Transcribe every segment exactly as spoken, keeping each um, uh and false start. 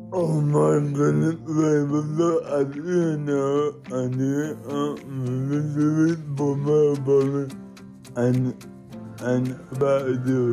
Oh my goodness, baby, I didn't know, I didn't know, it for my brother, and, and about to do,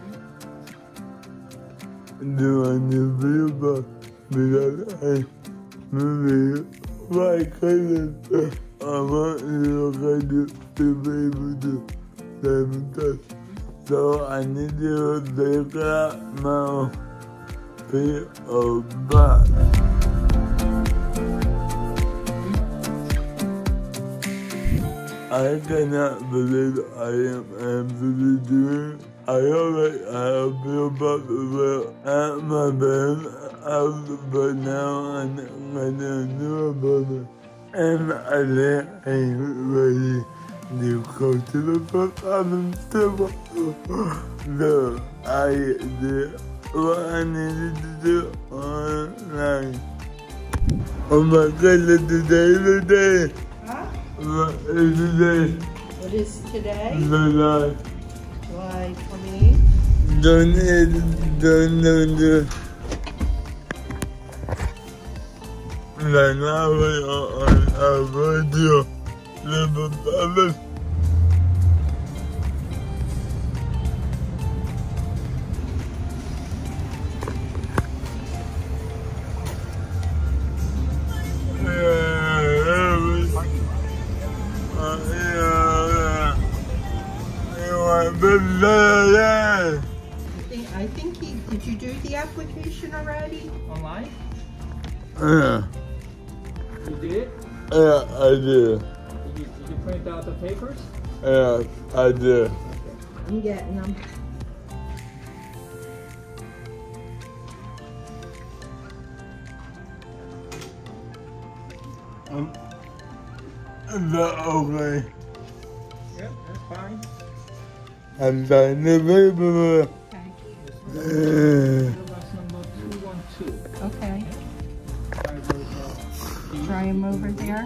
do a new video, because I, maybe, my cousin, I want you to to be able to, to touch, so I need you to take out my P O box. I cannot believe I am actually doing. I already have a P O box at my bed house, but now I'm gonna do about it. And I think I'm ready to go to the post office table. So I did what I needed to do online. Oh my goodness, today is the day. Huh? What is today? What is today? July. July twenty-eighth? Don't need, don't do. Like now we are on a radio. Little public. I think, I think he, did you do the application already? Online? Yeah. You did? Yeah, I did. Did you, did you print out the papers? Yeah, I did. I'm getting them. Um, is that okay? Yeah, that's fine. I'm trying to paper. Okay. That's number two one two. Okay. Try those, uh, Try him over there.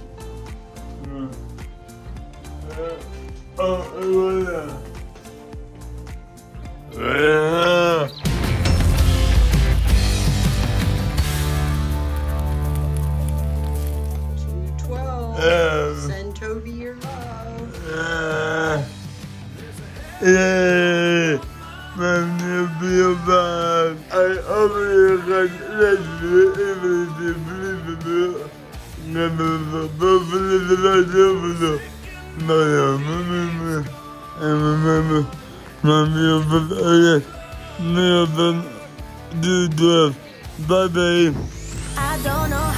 Oh, it was that. two twelve. Yeah. Send Toby your love. Yeah. Yeah. Man, you feel bad. I only got everything. Never the I remember my meal for never do this. Bye, babe. I don't know